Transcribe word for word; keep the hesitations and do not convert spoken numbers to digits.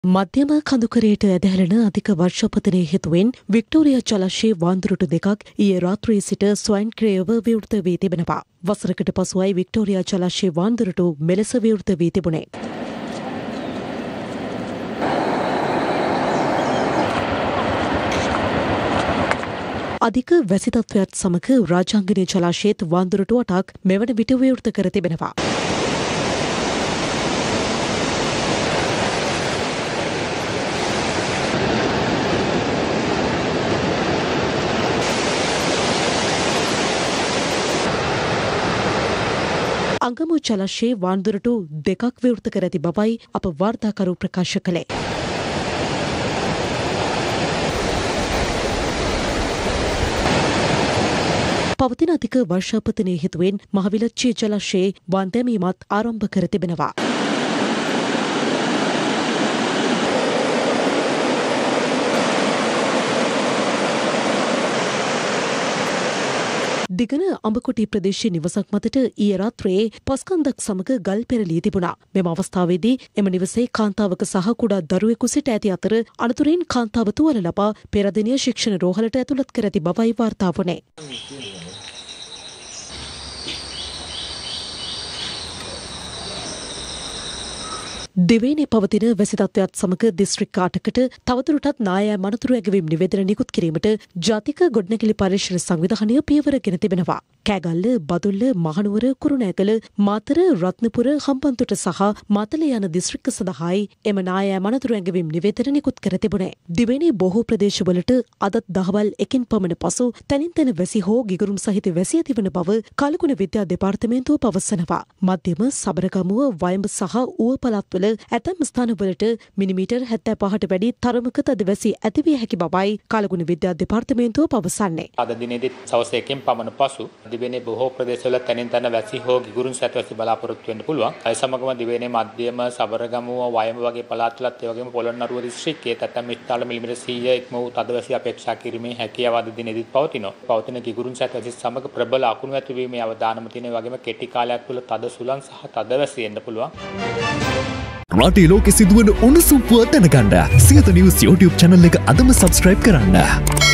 මධ්‍යම කඳුකරයට ඇදහැලෙන අධික වර්ෂපතනය හේතුවෙන් වික්ටෝරියා ජලාශයේ වාන්දුරුටු දෙකක් ඊයේ රාත්‍රියේ සිට ස්වයංක්‍රීයව විවෘත වී තිබෙනවා. වසරකට පසුවයි වික්ටෝරියා ජලාශයේ වාන්දුරුටු මෙලෙස විවෘත වී තිබුණේ. අධික වැසි තත්ත්වයත් සමග රාජාංගනීය ජලාශයේත් වාන්දුරුටු අටක් මෙවන විට විවෘත කර තිබෙනවා. අංගමු ජලාශයේ වාන්දුරුටු දෙකක් විවෘත කර ඇති බවයි අප වාර්තාකරු ප්‍රකාශ කළේ. පවතින අධික වර්ෂාපතනය හේතුවෙන් මහවිලච්චේ ජලාශයේ වාන් දැමීමත් ආරම්භ කර තිබෙනවා. දිගන අඹකොටි ප්‍රදේශයේ නිවසක් මතට ඊයේ රාත්‍රියේ පස්කන්දක් සමග ගල් පෙරළී තිබුණා. මෙම අවස්ථාවේදී එම නිවසේ කාන්තාවක සහ කුඩා දරුවෙකු සිට ඇති අතර අනතුරින් කාන්තාව තුවාල ලබා පෙරදිනීය ශික්ෂණ රෝහලට ඇතුළත් කර ඇති බවයි වාර්තා වුණේ. දිවයිනේ පවතින වැසි තත්ත්වයත් සමග දිස්ත්‍රික් ආටකට තවදුරටත් නායෑ මනතුරු ඇගවීම් නිවේදන නිකුත් කිරීමට ජාතික ගොඩනැගිලි පරීක්ෂණ සංවිධානය පියවර ගෙන තිබෙනවා. කෑගල්ල, බදුල්ල, මහනුවර, කුරුණෑගල, මාතර, රත්නපුර, හම්බන්තොට සහ මාතලේ යන දිස්ත්‍රික්ක සඳහායි එම නායෑ මනතුරු ඇගවීම් නිවේදන නිකුත් කර තිබුණේ. දිවයිනේ බොහෝ ප්‍රදේශවලට අදත් දහවල් එකින් පමණ පසු තැනින් තැන වැසි හෝ ගිගුරුම් සහිත වැසි ඇතිවන බව කලකුණ විද්‍යා දෙපාර්තමේන්තුව පවසනවා. මධ්‍යම, සබරගමුව, වයඹ සහ ඌව පළාත්වල ඇතැම් ස්ථානවලට මිලිමීටර් හැත්තෑ පහට වැඩි තරමක තද වැසි ඇතිවිය හැකි බවයි කලකුණ විද්‍යා දෙපාර්තමේන්තුව පවසන්නේ. අද දිනේදී සවස් එකෙන් පමණ පසු දිවයිනේ බොහෝ ප්‍රදේශවල තැනින් තැන වැසි හෝ ගිගුරුම් සහිත වැසි බලාපොරොත්තු වෙන්න පුළුවන්. ඒ සමගම දිවයිනේ මධ්‍යම, සබරගමුව, වයඹ වගේ පළාත්වලත් ඒ වගේම පොළොන්නරුව දිස්ත්‍රික්කයේ තැතැම් ස්ථාන මිලිමීටර් සීය ඉක්ම වූ තද වැසි අපේක්ෂා කිරීමේ හැකියාව අද දිනේදීත් පවතිනවා. පවතින ගිගුරුම් සහිත වැසි සමග ප්‍රබල අකුණු ඇතිවීමේ අවදානම තියෙන වගේම කෙටි කාලයක් තුළ තද සුළං සහ තද වැසි එන්න පුළුවන්. රටේ ලෝකෙ සිදුවන උණුසුම් පුවත් දැනගන්න සියත නිවුස් YouTube channel එක අදම subscribe කරන්න.